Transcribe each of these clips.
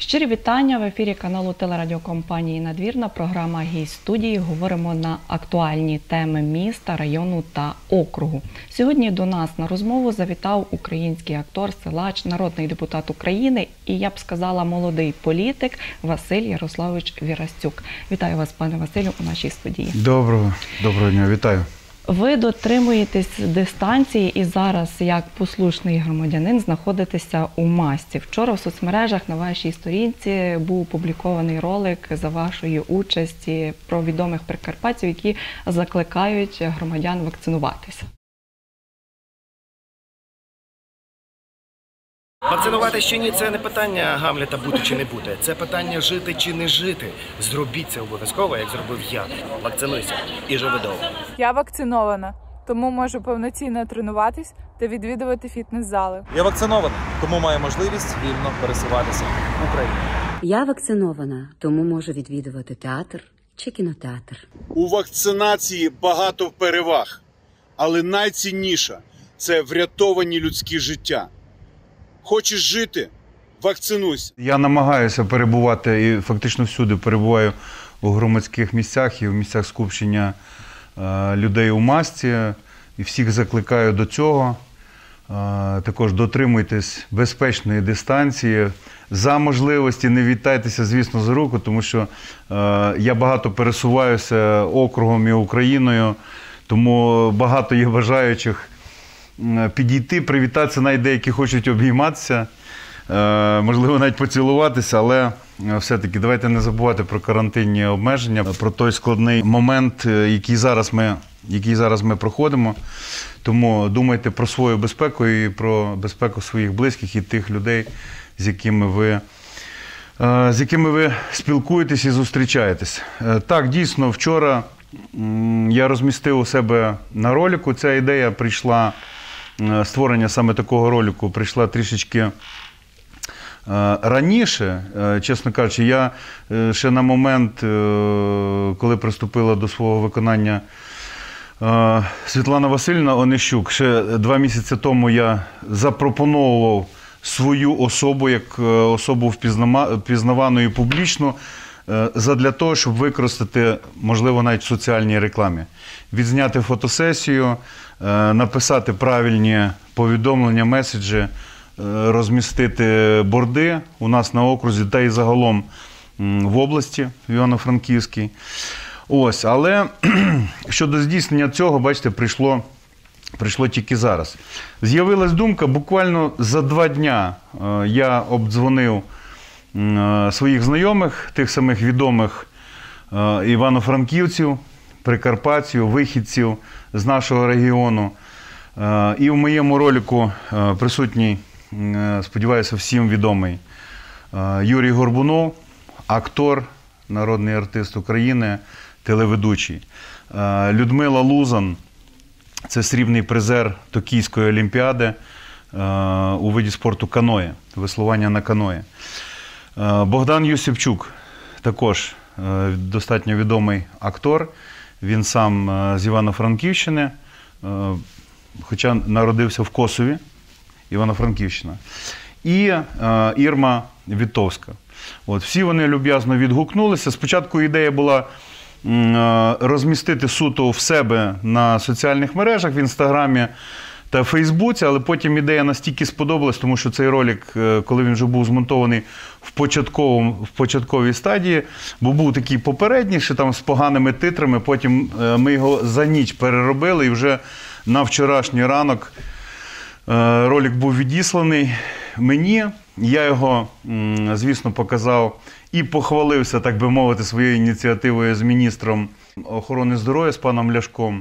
Щирі вітання в ефірі каналу телерадіокомпанії «Надвірна». Програма «Гість студії». Говоримо на актуальні теми міста, району та округу. Сьогодні до нас на розмову завітав український актор, силач, народний депутат України і, я б сказала, молодий політик Василь Ярославович Вірастюк. Вітаю вас, пане Василю, у нашій студії. Доброго дня, вітаю. Ви дотримуєтесь дистанції і зараз, як послушний громадянин, знаходитеся у масці. Вчора в соцмережах на вашій сторінці був опублікований ролик за вашої участі про відомих прикарпатців, які закликають громадян вакцинуватися. Вакцинувати чи ні – це не питання Гамлета бути чи не бути. Це питання жити чи не жити. Зробіть це обов'язково, як зробив я. Вакцинуйся і живи довго. Я вакцинована, тому можу повноцінно тренуватись та відвідувати фітнес-зали. Я вакцинований, тому маю можливість вільно пересуватися в Україні. Я вакцинована, тому можу відвідувати театр чи кінотеатр. У вакцинації багато переваг, але найцінніше – це врятовані людські життя. Хочеш жити – вакцинуйся. Я намагаюся перебувати і фактично всюди перебуваю у громадських місцях і в місцях скупчення людей у масці. І всіх закликаю до цього. Також дотримуйтесь безпечної дистанції. За можливості не вітайтеся, звісно, за руку, тому що я багато пересуваюся округом і Україною, тому багато є бажаючих підійти, привітатися, навіть деякі хочуть обійматися, можливо, навіть поцілуватися, але все-таки давайте не забувати про карантинні обмеження, про той складний момент, який зараз ми проходимо. Тому думайте про свою безпеку і про безпеку своїх близьких і тих людей, з якими ви спілкуєтесь і зустрічаєтесь. Так, дійсно, вчора я розмістив у себе на ролику. Ця ідея прийшла, створення саме такого ролику прийшла трішечки раніше, чесно кажучи. Я ще на момент, коли приступила до свого виконання Світлана Васильівна Онищук, ще 2 місяці тому я запропонував свою особу як особу впізнавану і публічну задля того, щоб використати, можливо, навіть в соціальній рекламі. Відзняти фотосесію, написати правильні повідомлення, меседжі, розмістити борди у нас на окрузі та і загалом в області, в Івано-Франківській. Ось, але щодо здійснення цього, бачите, прийшло тільки зараз. З'явилась думка, буквально за 2 дня я обдзвонив своїх знайомих, тих самих відомих івано-франківців, прикарпатців, вихідців з нашого регіону. І в моєму ролику присутній, сподіваюся, всім відомий Юрій Горбунов, актор, народний артист України, телеведучий. Людмила Лузан, це срібний призер Токійської олімпіади у виді спорту каное, веслування на каное. Богдан Юсипчук, також достатньо відомий актор, він сам з Івано-Франківщини, хоча народився в Косові, Івано-Франківщина. І Ірма Вітовська. От, всі вони люб'язно відгукнулися. Спочатку ідея була розмістити суто в себе на соціальних мережах, в Інстаграмі та Фейсбуці, але потім ідея настільки сподобалась, тому що цей ролик, коли він вже був змонтований в початковій стадії, бо був такий попередній, ще там з поганими титрами, потім ми його за ніч переробили і вже на вчорашній ранок ролик був відісланий мені. Я його, звісно, показав і похвалився, так би мовити, своєю ініціативою з міністром охорони здоров'я, з паном Ляшком.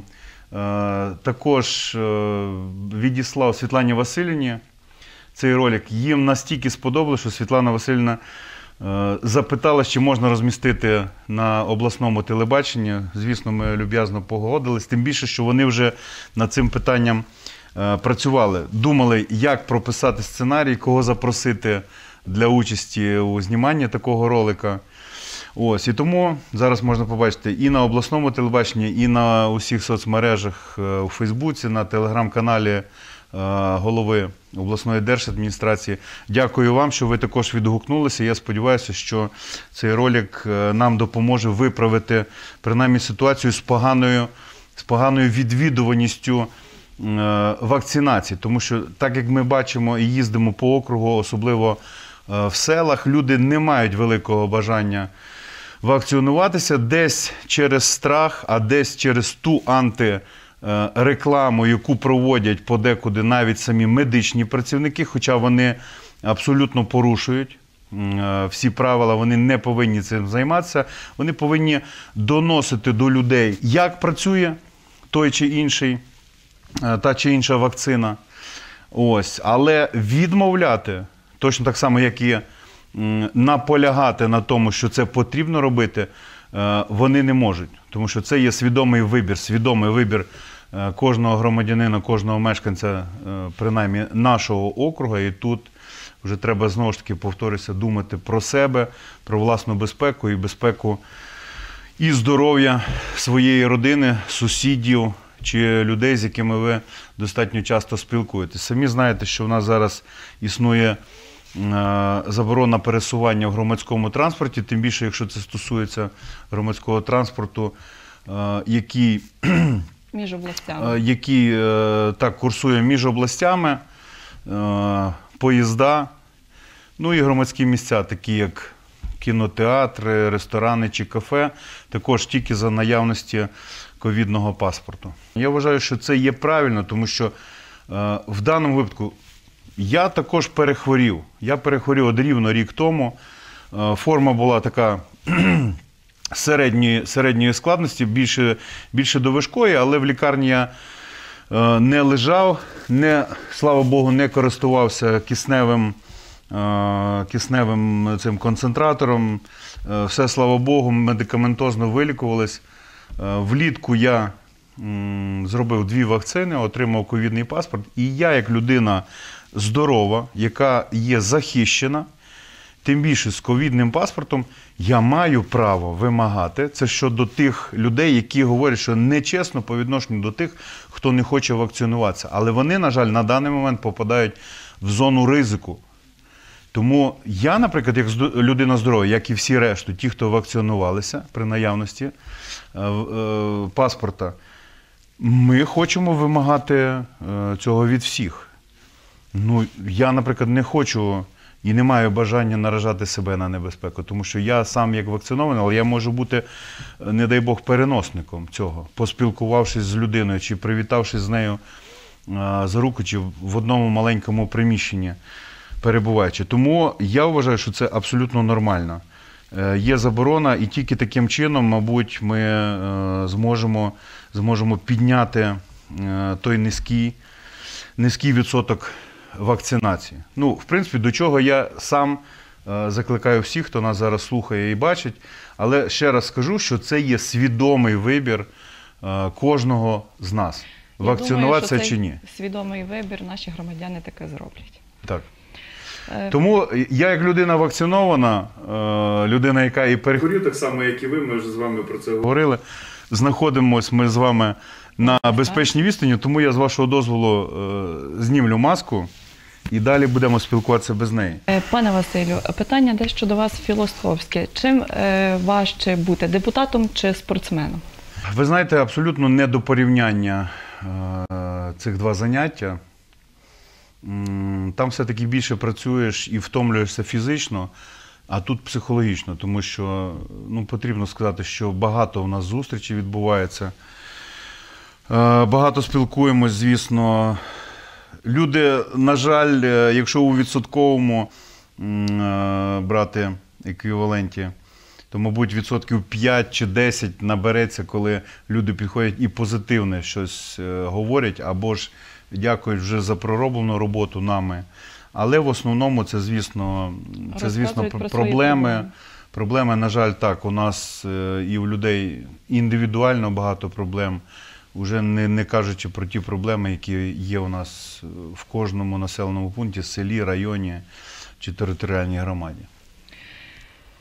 Також відіслав Світлані Василівні цей ролик. Їм настільки сподобалося, що Світлана Василівна запитала, чи можна розмістити на обласному телебаченні. Звісно, ми люб'язно погодились, тим більше, що вони вже над цим питанням працювали. Думали, як прописати сценарій, кого запросити для участі у зніманні такого ролика. Ось, і тому зараз можна побачити і на обласному телебаченні, і на усіх соцмережах, у Фейсбуці, на телеграм-каналі голови обласної держадміністрації. Дякую вам, що ви також відгукнулися. Я сподіваюся, що цей ролик нам допоможе виправити принаймні ситуацію з поганою відвідуваністю вакцинації. Тому що, так як ми бачимо і їздимо по округу, особливо в селах, люди не мають великого бажання вакцинуватися десь через страх, а десь через ту антирекламу, яку проводять подекуди навіть самі медичні працівники, хоча вони абсолютно порушують всі правила, вони не повинні цим займатися, вони повинні доносити до людей, як працює той чи інший, та чи інша вакцина. Ось. Але відмовляти, точно так само, як і наполягати на тому, що це потрібно робити, вони не можуть. Тому що це є свідомий вибір кожного громадянина, кожного мешканця, принаймні нашого округу. І тут вже треба, знову ж таки, повторюся, думати про себе, про власну безпеку і безпеку і здоров'я своєї родини, сусідів чи людей, з якими ви достатньо часто спілкуєтесь. Самі знаєте, що в нас зараз існує заборона пересування в громадському транспорті, тим більше, якщо це стосується громадського транспорту, який так курсує між областями, поїзда, ну і громадські місця, такі як кінотеатри, ресторани чи кафе, також тільки за наявності ковідного паспорту. Я вважаю, що це є правильно, тому що в даному випадку я також перехворів. Я перехворів от рівно рік тому. Форма була така середньої складності, більше до важкої, але в лікарні я не лежав, слава Богу, не користувався кисневим цим концентратором. Все, слава Богу, медикаментозно вилікувались. Влітку я зробив 2 вакцини, отримав ковідний паспорт. І я, як людина здорова, яка є захищена, тим більше з ковідним паспортом, я маю право вимагати. Це щодо тих людей, які говорять, що нечесно по відношенню до тих, хто не хоче вакцинуватися. Але вони, на жаль, на даний момент попадають в зону ризику. Тому я, наприклад, як людина здорова, як і всі решту, ті, хто вакцинувалися при наявності паспорта, ми хочемо вимагати цього від всіх. Ну, я, наприклад, не хочу і не маю бажання наражати себе на небезпеку, тому що я сам як вакцинований, але я можу бути, не дай Бог, переносником цього, поспілкувавшись з людиною чи привітавшись з нею за руку, чи в одному маленькому приміщенні перебуваючи. Тому я вважаю, що це абсолютно нормально. Є заборона, і тільки таким чином, мабуть, ми зможемо підняти той низький відсоток вакцинації. Ну, в принципі, до чого я сам закликаю всіх, хто нас зараз слухає і бачить, але ще раз скажу, що це є свідомий вибір кожного з нас. Вакцинуватися чи ні. Свідомий вибір наші громадяни таке зроблять. Так. Тому я, як людина вакцинована, людина, яка і перехворів, так само, як і ви, ми вже з вами про це говорили, знаходимося ми з вами на безпечній відстані, тому я, з вашого дозволу, знімлю маску і далі будемо спілкуватися без неї. Пане Василю, питання дещо до вас філософське. Чим важче бути, депутатом чи спортсменом? Ви знаєте, абсолютно не до порівняння цих 2 заняття. Там все-таки більше працюєш і втомлюєшся фізично, а тут психологічно, тому що, потрібно сказати, що багато у нас зустрічей відбувається, багато спілкуємось, звісно. Люди, на жаль, якщо у відсотковому брати еквіваленті, то, мабуть, відсотків 5 чи 10 набереться, коли люди підходять і позитивне щось говорять, або ж дякують вже за пророблену роботу нами. Але в основному це, звісно, проблеми. Проблеми, на жаль, так, у нас і у людей індивідуально багато проблем, вже не кажучи про ті проблеми, які є у нас в кожному населеному пункті, селі, районі чи територіальній громаді.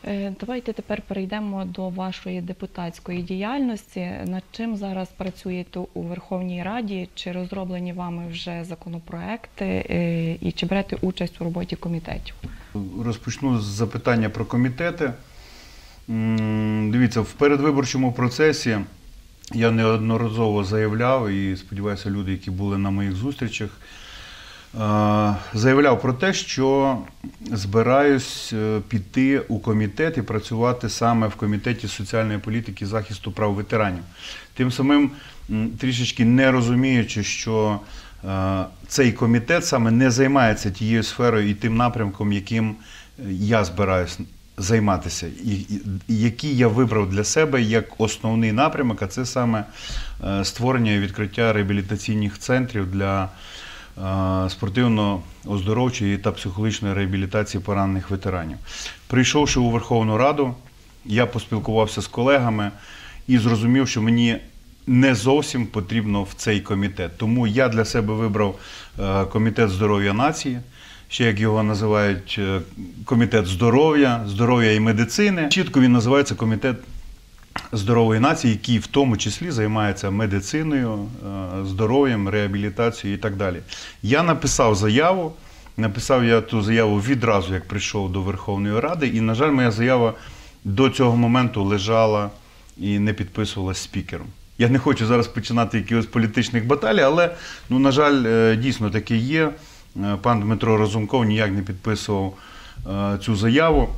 Давайте тепер перейдемо до вашої депутатської діяльності. Над чим зараз працюєте у Верховній Раді? Чи розроблені вами вже законопроекти і чи берете участь у роботі комітетів? Розпочну з запитання про комітети. Дивіться, в передвиборчому процесі я неодноразово заявляв, і сподіваюся, люди, які були на моїх зустрічах, заявляв про те, що збираюсь піти у комітет і працювати саме в Комітеті соціальної політики і захисту прав ветеранів. Тим самим трішечки не розуміючи, що цей комітет саме не займається тією сферою і тим напрямком, яким я збираюсь займатися, і який я вибрав для себе як основний напрямок, а це саме створення і відкриття реабілітаційних центрів для спортивно-оздоровчої та психологічної реабілітації поранених ветеранів. Прийшовши у Верховну Раду, я поспілкувався з колегами і зрозумів, що мені не зовсім потрібно в цей комітет. Тому я для себе вибрав Комітет здоров'я нації, ще як його називають Комітет здоров'я і медицини. Чітко він називається Комітет здорової нації, який в тому числі займається медициною, здоров'ям, реабілітацією і так далі. Я написав я ту заяву відразу, як прийшов до Верховної Ради, і, на жаль, моя заява до цього моменту лежала і не підписувалась спікером. Я не хочу зараз починати якихось політичних баталій, але, на жаль, дійсно таке є. Пан Дмитро Разумков ніяк не підписував цю заяву.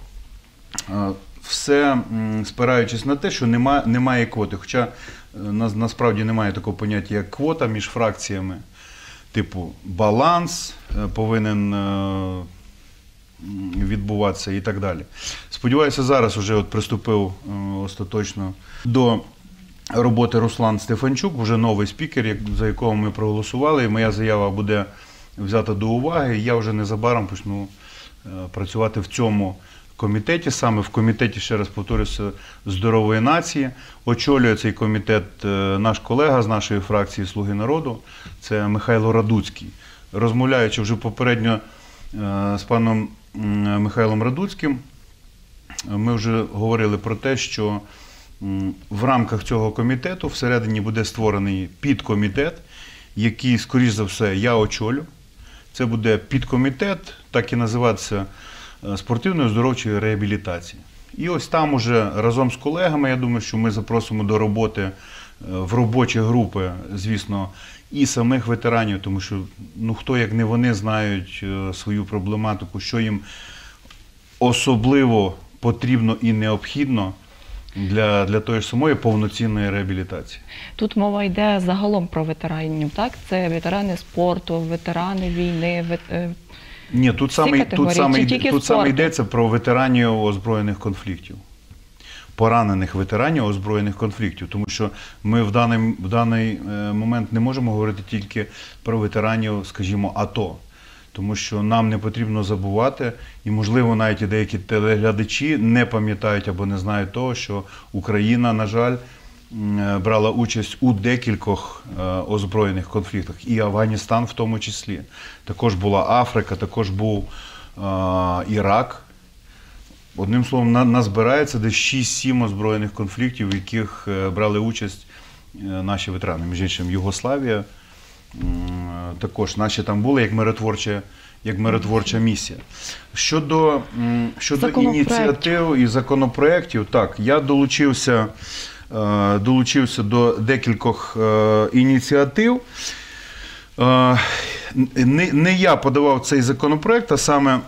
Все спираючись на те, що немає квоти. Хоча насправді немає такого поняття, як квота між фракціями. Типу баланс повинен відбуватися і так далі. Сподіваюся, зараз вже приступив остаточно до роботи Руслан Стефанчук, вже новий спікер, за якого ми проголосували, і моя заява буде взята до уваги, і я вже незабаром почну працювати в цьому комітеті, саме в комітеті, ще раз повторюся, здорової нації. Очолює цей комітет наш колега з нашої фракції «Слуги народу», це Михайло Радуцький. Розмовляючи вже попередньо з паном Михайлом Радуцьким, ми вже говорили про те, що в рамках цього комітету всередині буде створений підкомітет, який, скоріш за все, я очолю. Це буде підкомітет, так і називатися, спортивної оздоровчої реабілітації. І ось там уже разом з колегами, я думаю, що ми запросимо до роботи в робочі групи, звісно, і самих ветеранів, тому що хто, як не вони, знають свою проблематику, що їм особливо потрібно і необхідно для тої ж самої повноцінної реабілітації. Тут мова йде загалом про ветеранів, так? Це ветерани спорту, ветерани війни, Ні, тут саме йдеться про ветеранів озброєних конфліктів. Поранених ветеранів озброєних конфліктів. Тому що ми в даний момент не можемо говорити тільки про ветеранів, скажімо, АТО. Тому що нам не потрібно забувати, і, можливо, навіть і деякі телеглядачі не пам'ятають або не знають того, що Україна, на жаль, брала участь у декількох озброєних конфліктах, і Афганістан в тому числі. Також була Африка, також був Ірак. Одним словом, назбирається десь 6-7 озброєних конфліктів, в яких брали участь наші ветерани. Між іншим, Югославія, також наші там були як миротворча місія. Щодо ініціатив і законопроєктів, так, я долучився до декількох ініціатив. Не я подавав цей законопроєкт, а саме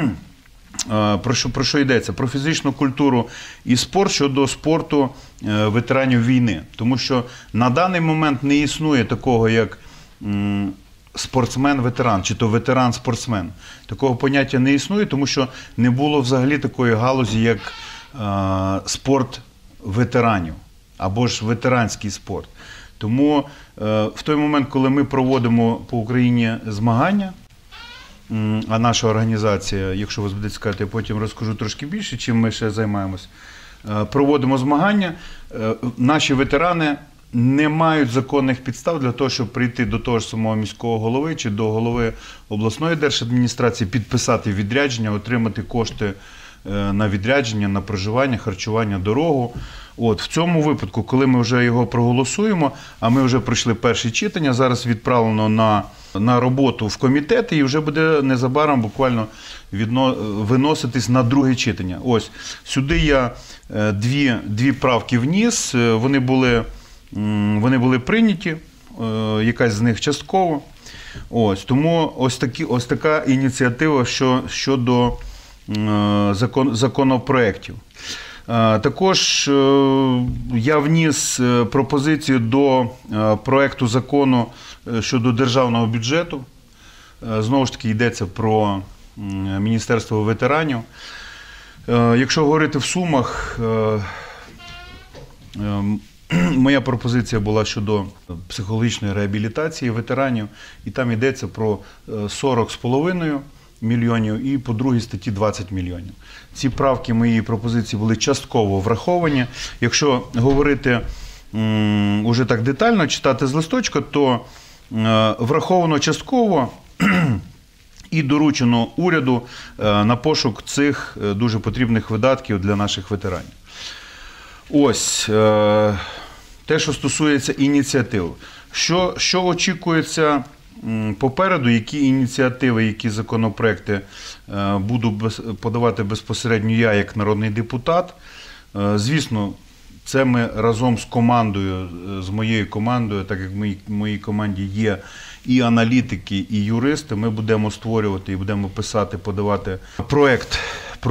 про що йдеться? Про фізичну культуру і спорт щодо спорту ветеранів війни. Тому що на даний момент не існує такого, як спортсмен-ветеран, чи то ветеран-спортсмен. Такого поняття не існує, тому що не було взагалі такої галузі, як спорт ветеранів, або ж ветеранський спорт. Тому в той момент, коли ми проводимо по Україні змагання, а наша організація, якщо вас буде цікавити, я потім розкажу трошки більше, чим ми ще займаємось, проводимо змагання, наші ветерани не мають законних підстав для того, щоб прийти до того ж самого міського голови чи до голови обласної держадміністрації, підписати відрядження, отримати кошти на відрядження, на проживання, харчування, дорогу. От, в цьому випадку, коли ми вже його проголосуємо, а ми вже пройшли перше читання, зараз відправлено на роботу в комітети і вже буде незабаром буквально виноситись на друге читання. Ось, сюди я дві правки вніс, вони були прийняті, якась з них частково. Ось, тому ось така ініціатива щодо законопроєктів. Також я вніс пропозицію до проєкту закону щодо державного бюджету. Знову ж таки, йдеться про Міністерство ветеранів. Якщо говорити в сумах, моя пропозиція була щодо психологічної реабілітації ветеранів, і там йдеться про 40,5 мільйонів і по другій статті 20 мільйонів. Ці правки, мої пропозиції були частково враховані. Якщо говорити уже так детально, читати з листочка, то враховано частково і доручено уряду на пошук цих дуже потрібних видатків для наших ветеранів. Ось, те, що стосується ініціатив. Що очікується попереду, які ініціативи, які законопроекти буду подавати безпосередньо я, як народний депутат. Звісно, це ми разом з командою, з моєю командою, так як в моїй команді є і аналітики, і юристи, ми будемо створювати і будемо писати, подавати проєкт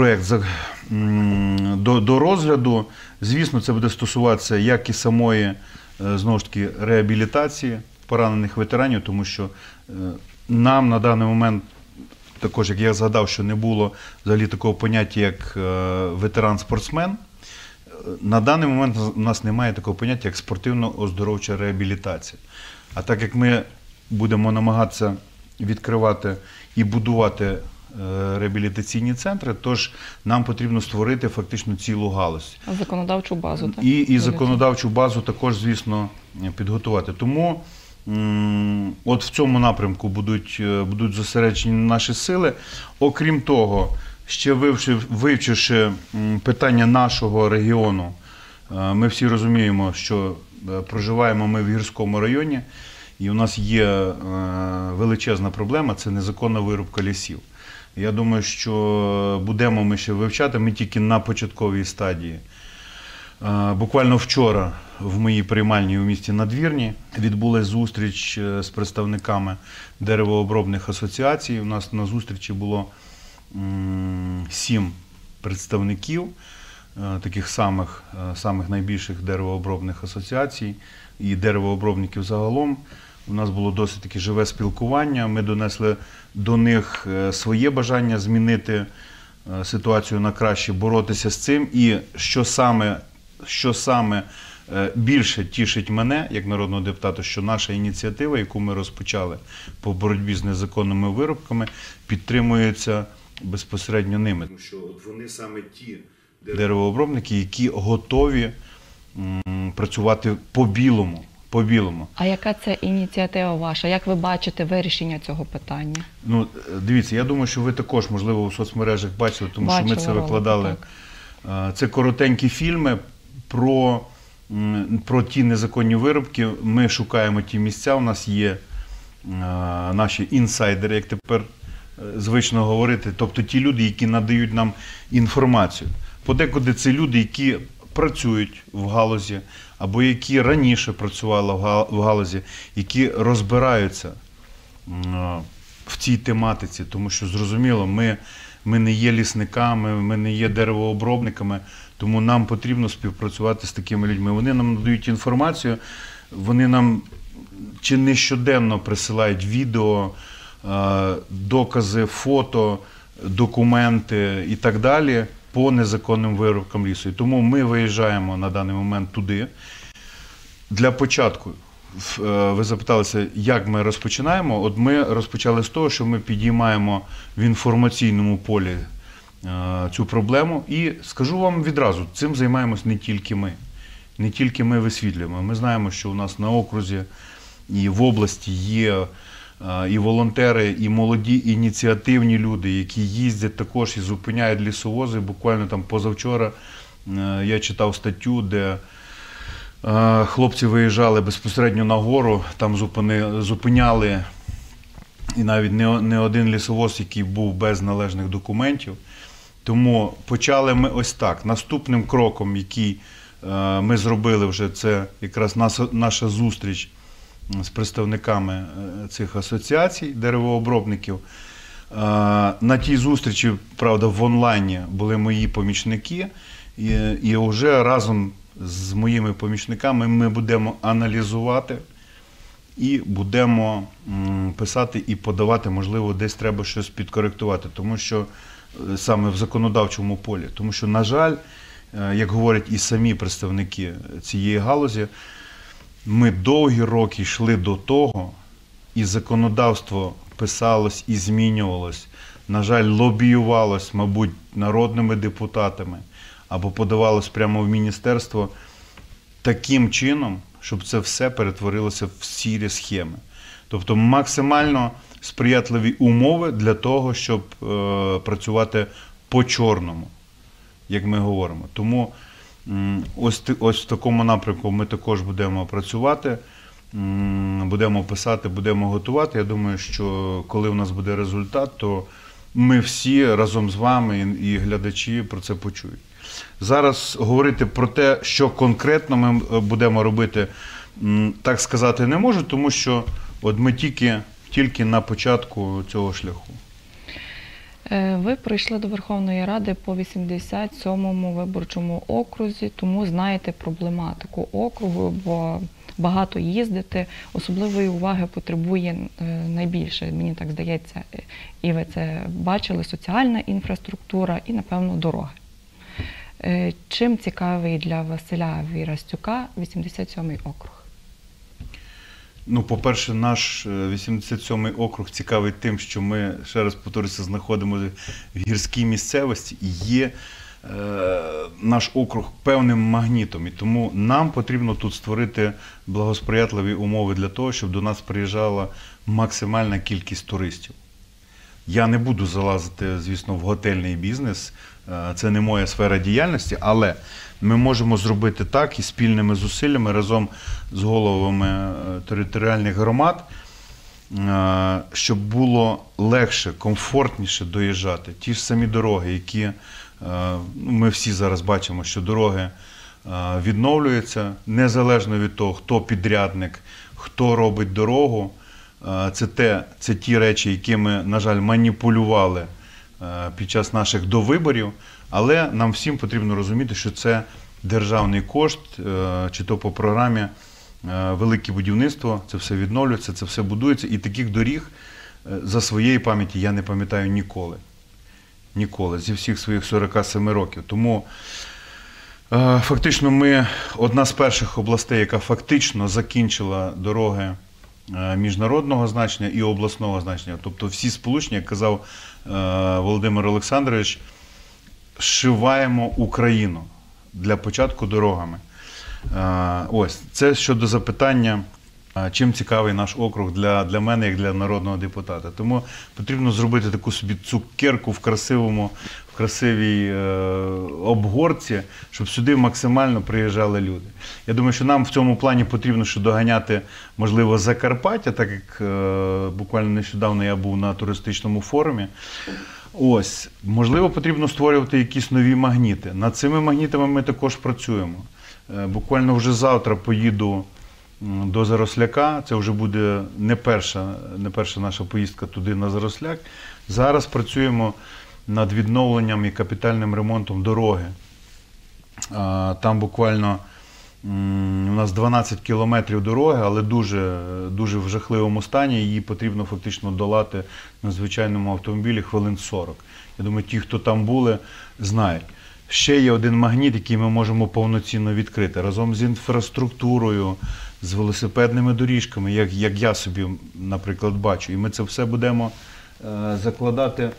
до розгляду. Звісно, це буде стосуватися як і самої, знову ж таки, реабілітації поранених ветеранів, тому що нам на даний момент, також, як я згадав, що не було взагалі такого поняття, як ветеран-спортсмен, на даний момент у нас немає такого поняття, як спортивно-оздоровча реабілітація. А так як ми будемо намагатися відкривати і будувати реабілітаційні центри, тож нам потрібно створити фактично цілу галузь. Законодавчу базу, так? І законодавчу базу також, звісно, підготувати. Тому от в цьому напрямку будуть зосереджені наші сили. Окрім того, ще вивчивши питання нашого регіону, ми всі розуміємо, що проживаємо ми в гірському районі, і у нас є величезна проблема – це незаконна вирубка лісів. Я думаю, що будемо ми ще вивчати, ми тільки на початковій стадії. Буквально вчора в моїй приймальні у місті Надвірні відбулася зустріч з представниками деревообробних асоціацій. У нас на зустрічі було 7 представників таких самих найбільших деревообробних асоціацій і деревообробників загалом. У нас було досить таки живе спілкування, ми донесли до них своє бажання змінити ситуацію на краще, боротися з цим. І що саме більше тішить мене, як народного депутата, що наша ініціатива, яку ми розпочали по боротьбі з незаконними вирубками, підтримується безпосередньо ними. Тому що от вони саме ті деревообробники, які готові працювати по-білому. А яка це ініціатива ваша? Як ви бачите вирішення цього питання? Ну, дивіться, я думаю, що ви також, можливо, у соцмережах бачили, тому що ми це викладали. Це коротенькі фільми про ті незаконні вирубки. Ми шукаємо ті місця, у нас є наші інсайдери, як тепер звично говорити, тобто ті люди, які надають нам інформацію. Подекуди це люди, які працюють в галузі, або які раніше працювали в галузі, які розбираються в цій тематиці, тому що, зрозуміло, ми не є лісниками, ми не є деревообробниками, тому нам потрібно співпрацювати з такими людьми. Вони нам надають інформацію, вони нам чи не щоденно присилають відео, докази, фото, документи і так далі по незаконним вирубкам лісу. І тому ми виїжджаємо на даний момент туди. Для початку, ви запиталися, як ми розпочинаємо. От ми розпочали з того, що ми підіймаємо в інформаційному полі цю проблему. І скажу вам відразу, цим займаємось не тільки ми. Не тільки ми висвітлюємо. Ми знаємо, що у нас на окрузі і в області є і волонтери, і молоді ініціативні люди, які їздять також і зупиняють лісовози. Буквально там позавчора я читав статтю, де хлопці виїжджали безпосередньо на гору, там зупиняли і навіть не один лісовоз, який був без належних документів. Тому почали ми ось так. Наступним кроком, який ми зробили вже, це якраз наша зустріч з представниками цих асоціацій деревообробників. На тій зустрічі, правда, в онлайні були мої помічники, і вже разом з моїми помічниками ми будемо аналізувати і будемо писати і подавати, можливо, десь треба щось підкоректувати, тому що саме в законодавчому полі. Тому що, на жаль, як говорять і самі представники цієї галузі, ми довгі роки йшли до того, і законодавство писалось і змінювалось, на жаль, лобіювалось, мабуть, народними депутатами, або подавалось прямо в міністерство таким чином, щоб це все перетворилося в сірі схеми. Тобто максимально сприятливі умови для того, щоб працювати по-чорному, як ми говоримо. Тому ось в такому напрямку ми також будемо працювати, будемо писати, будемо готувати. Я думаю, що коли у нас буде результат, то ми всі разом з вами і глядачі про це почують. Зараз говорити про те, що конкретно ми будемо робити, так сказати не можу, тому що от ми тільки на початку цього шляху. Ви прийшли до Верховної Ради по 87-му виборчому окрузі, тому знаєте проблематику округу, бо багато їздите. Особливої уваги потребує найбільше, мені так здається, і ви це бачили, соціальна інфраструктура і, напевно, дороги. Чим цікавий для Василя Вірастюка 87-й округ? Ну, по-перше, наш 87-й округ цікавий тим, що ми, ще раз повторюся, знаходимося в гірській місцевості і є наш округ певним магнітом. І тому нам потрібно тут створити благосприятливі умови для того, щоб до нас приїжджала максимальна кількість туристів. Я не буду залазити, звісно, в готельний бізнес, це не моя сфера діяльності, але ми можемо зробити так і спільними зусиллями разом з головами територіальних громад, щоб було легше, комфортніше доїжджати. Ті ж самі дороги, які ми всі зараз бачимо, що дороги відновлюються, незалежно від того, хто підрядник, хто робить дорогу. Це ті речі, якими, на жаль, маніпулювали під час наших довиборів, але нам всім потрібно розуміти, що це державний кошт, чи то по програмі «Велике будівництво», це все відновлюється, це все будується, і таких доріг за своєї пам'яті я не пам'ятаю ніколи. Ніколи, зі всіх своїх 47 років. Тому фактично ми одна з перших областей, яка фактично закінчила дороги міжнародного значення і обласного значення. Тобто всі сполучення, як казав Володимир Олександрович, зшиваємо Україну для початку дорогами. Ось, це щодо запитання, чим цікавий наш округ для мене, як для народного депутата. Тому потрібно зробити таку собі цукерку в красивій обгорці, щоб сюди максимально приїжджали люди. Я думаю, що нам в цьому плані потрібно ще доганяти, можливо, Закарпаття, так як буквально нещодавно я був на туристичному форумі. Ось, можливо, потрібно створювати якісь нові магніти. Над цими магнітами ми також працюємо. Буквально вже завтра поїду до Заросляка, це вже буде не перша наша поїздка туди на Заросляк. Зараз працюємо над відновленням і капітальним ремонтом дороги. Там буквально у нас 12 кілометрів дороги, але дуже в жахливому стані. Її потрібно фактично долати на звичайному автомобілі хвилин 40. Я думаю, ті, хто там були, знають. Ще є один магніт, який ми можемо повноцінно відкрити. Разом з інфраструктурою, з велосипедними доріжками, як я собі, наприклад, бачу. І ми це все будемо закладати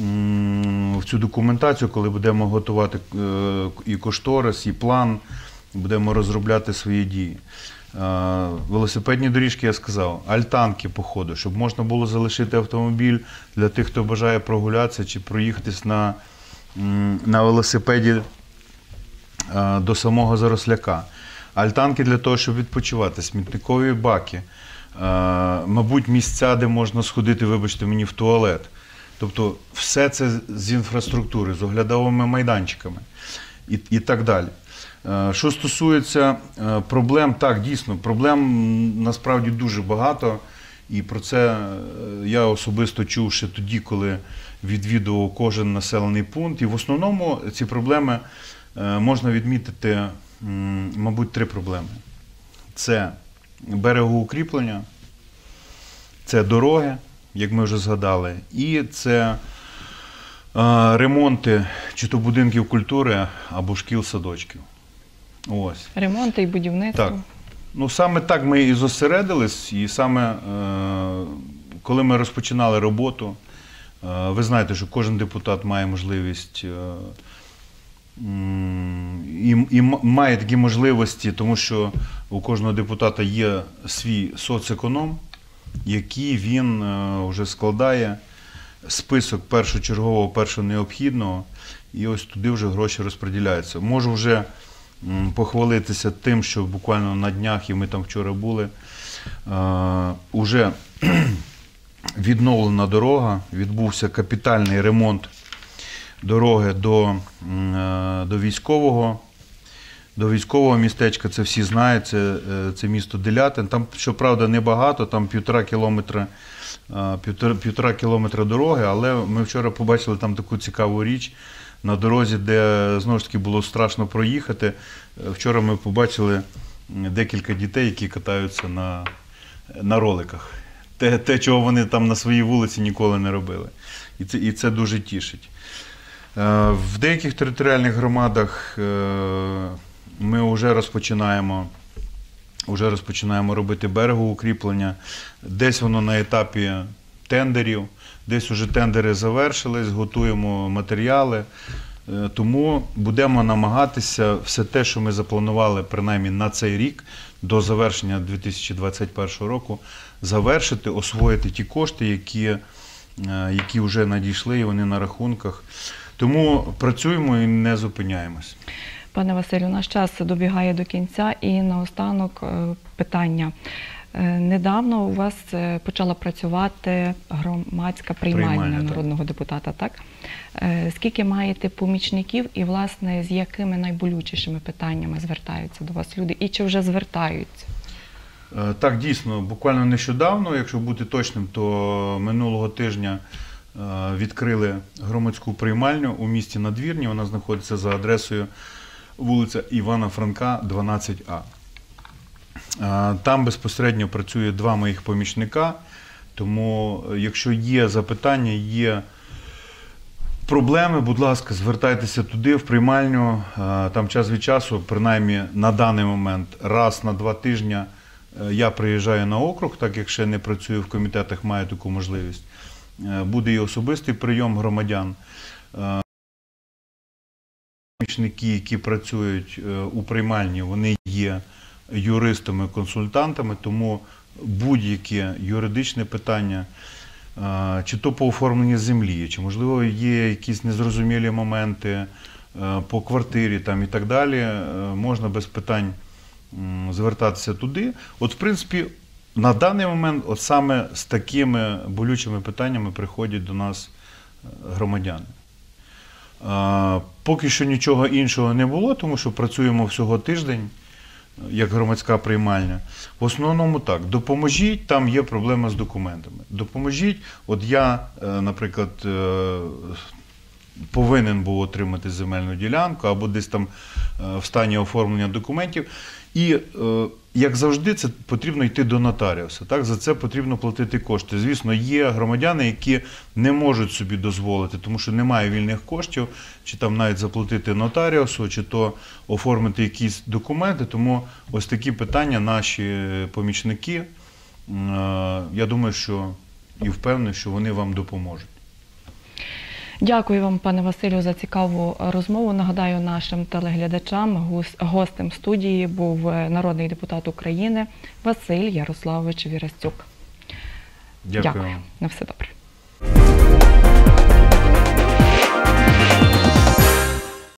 в цю документацію, коли будемо готувати і кошторис, і план будемо розробляти свої дії. Велосипедні доріжки, я сказав, альтанки по ходу, щоб можна було залишити автомобіль для тих, хто бажає прогулятися чи проїхатись на велосипеді до самого Заросляка. Альтанки для того, щоб відпочивати, смітникові баки, мабуть, місця, де можна сходити, вибачте мені, в туалет. Тобто все це з інфраструктури, з оглядовими майданчиками і так далі. Що стосується проблем, так, дійсно, проблем насправді дуже багато. І про це я особисто чув ще тоді, коли відвідував кожен населений пункт. І в основному ці проблеми можна відмітити, мабуть, 3 проблеми. Це берегоукріплення, це дороги, як ми вже згадали, і це ремонти чи то будинків культури або шкіл-садочків. Ось. Ремонти і будівництво. Так. Ну, саме так ми і зосередились, і саме коли ми розпочинали роботу, ви знаєте, що кожен депутат має можливість і має такі можливості, тому що у кожного депутата є свій соцеконом, який він вже складає список першочергового, першого необхідного, і ось туди вже гроші розподіляються. Можу вже похвалитися тим, що буквально на днях, і ми там вчора були, уже відновлена дорога, відбувся капітальний ремонт дороги до військового містечка, це всі знають, це місто Делятин. Там, щоправда, небагато, там 1,5 кілометра дороги, але ми вчора побачили там таку цікаву річ на дорозі, де, знову ж таки, було страшно проїхати. Вчора ми побачили декілька дітей, які катаються на роликах. Те, чого вони там на своїй вулиці ніколи не робили. І це дуже тішить. В деяких територіальних громадах ми вже розпочинаємо робити берегоукріплення. Десь воно на етапі тендерів, десь вже тендери завершились, готуємо матеріали. Тому будемо намагатися все те, що ми запланували принаймні на цей рік, до завершення 2021 року, завершити, освоїти ті кошти, які вже надійшли, і вони на рахунках. Тому працюємо і не зупиняємось. Пане Василю, наш час добігає до кінця, і наостанок питання. Недавно у вас почала працювати громадська приймальня народного депутата, так? Скільки маєте помічників і, власне, з якими найболючішими питаннями звертаються до вас люди? І чи вже звертаються? Так, дійсно, буквально нещодавно, якщо бути точним, то минулого тижня відкрили громадську приймальню у місті Надвірні. Вона знаходиться за адресою вулиця Івана Франка, 12А. Там безпосередньо працює 2 моїх помічника, тому якщо є запитання, є проблеми, будь ласка, звертайтеся туди, в приймальню. Там час від часу, принаймні на даний момент, раз на 2 тижні я приїжджаю на округ, так як ще не працюю в комітетах, маю таку можливість. Буде і особистий прийом громадян. Помічники, які працюють у приймальні, вони є юристами, консультантами, тому будь-яке юридичне питання, чи то по оформленню землі, чи, можливо, є якісь незрозумілі моменти по квартирі там, і так далі, можна без питань звертатися туди. От, в принципі, на даний момент от саме з такими болючими питаннями приходять до нас громадяни. Поки що нічого іншого не було, тому що працюємо всього тиждень, як громадська приймальня. В основному так, допоможіть, там є проблема з документами. Допоможіть, от я, наприклад, повинен був отримати земельну ділянку або десь там в стані оформлення документів. І, як завжди, це потрібно йти до нотаріуса. Так? За це потрібно платити кошти. Звісно, є громадяни, які не можуть собі дозволити, тому що немає вільних коштів, чи там навіть заплатити нотаріусу, чи то оформити якісь документи. Тому ось такі питання наші помічники, я думаю, що і впевнений, що вони вам допоможуть. Дякую вам, пане Василю, за цікаву розмову. Нагадаю нашим телеглядачам, гостем студії був народний депутат України Василь Ярославович Вірастюк. Дякую вам. На все добре.